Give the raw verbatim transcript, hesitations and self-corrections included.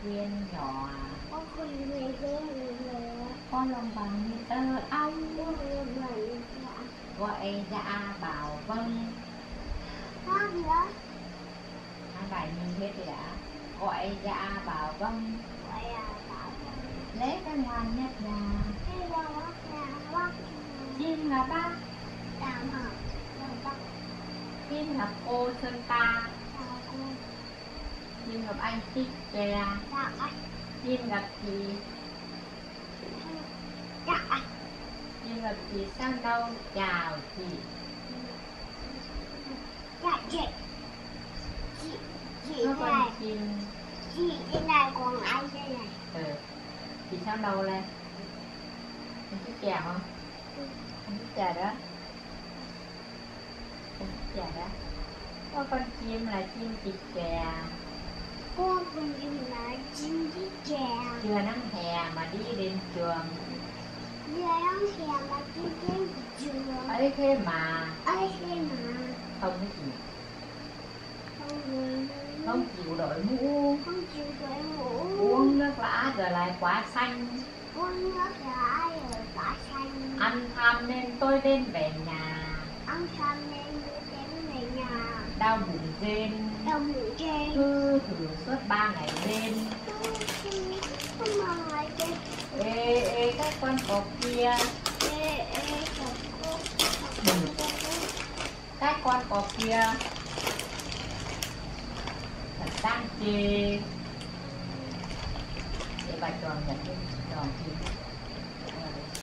viên nhỏ. Con khuyên về cái nữa. Con lông bằng như tơ ong. Con khuyên về Gọi dạ bảo vâng. hát gì đó. Hai bài nhìn hết rồi đã. Gọi dạ bảo vâng. Gọi là bảo vâng. Lễ cái ngoan nhất là Cái đâu đó là bác. chim là bác. Đàm hợp. Đàm bác. Chim gặp cô Sơn Ta. Đàm cô. Chim gặp anh Tích Chè. Đàm anh. Chim gặp chị. Đàm anh. Chim gặp chị sang đâu. Chào chị. Dạ chị. Chị. Chị Có này. con chim. Chị trên này còn ai đây này. Ừ. Chị sang đâu lên. Anh thích chè không? Ừ. Anh thích chè đó. Anh thích chè đó. Có con chim là chim chị chè. Con con chim là chim chị chè. Trưa nắng hè mà đi đến trường. Giờ nắng hè mà đi đến trường. Ấy thế mà. Ấy thế mà. Không cái gì. Không người. Không chịu đội mũ. Không chịu đội mũ. Uống nước lã rồi lại quả xanh. Uống nước lã rồi quả xanh. Ăn tham nên tôi đến về nhà. Ăn tham nên tôi đến về nhà. Đau bụng rên. Đau bụng trên. Cứ thử suốt ba ngày đêm. Không mà ngày trên. Ê ê các con cọp kia. Ê ê cọp cọp. Ừ. Các con cọp kia. Thật đang chê. Để bà tròn nhặt lên tròn chim.